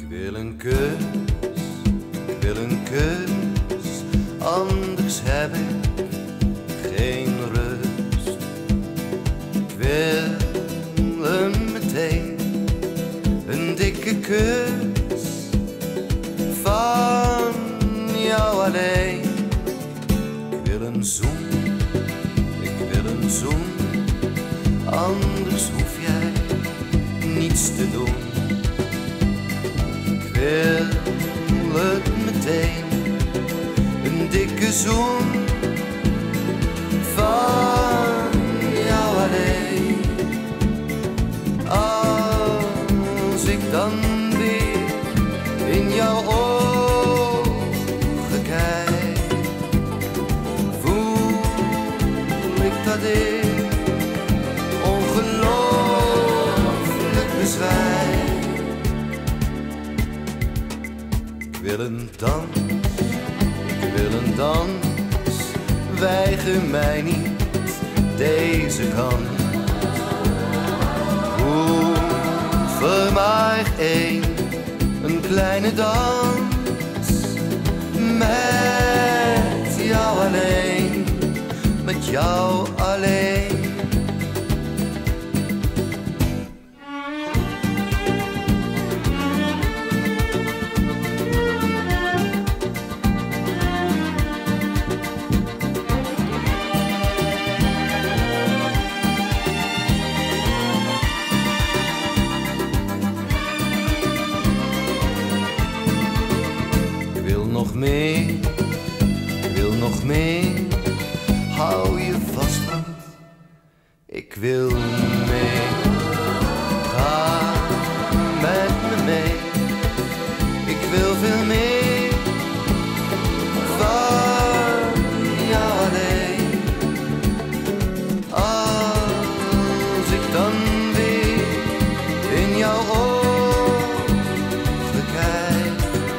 wil een kus, ik wil een kus, anders heb ik geen rust. Ik wil hem meteen, een dikke kus van jou alleen. Ik wil een zoen, ik wil een zoen, anders hoef jij niets te doen. Ik wil het meteen, een dikke zoen van jou alleen. Als ik dan weer in jouw ogen kijk, voel ik dat ik ongelooflijk bezwijk. Ik wil een dans, ik wil een dans, weiger mij niet deze kant. Hoef maar één, een kleine dans, met jou alleen, met jou alleen. Nog meer, ik wil nog meer, hou je vast, want ik wil mee. Ga met me mee, ik wil veel meer van jou alleen. Als ik dan weer in jouw ogen kijk,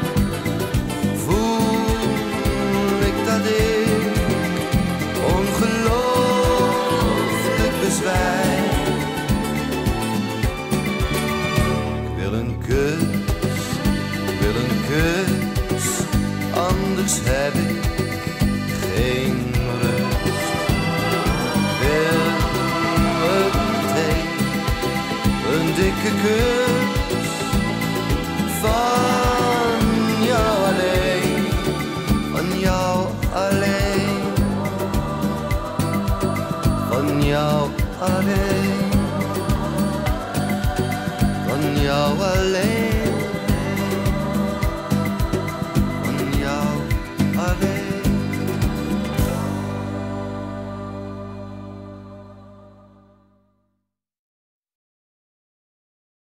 ik wil een kus, ik wil een kus, anders heb ik geen rust. Ik wil het meteen, een dikke kus van jou alleen, van jou alleen, van jou alleen, van jou alleen.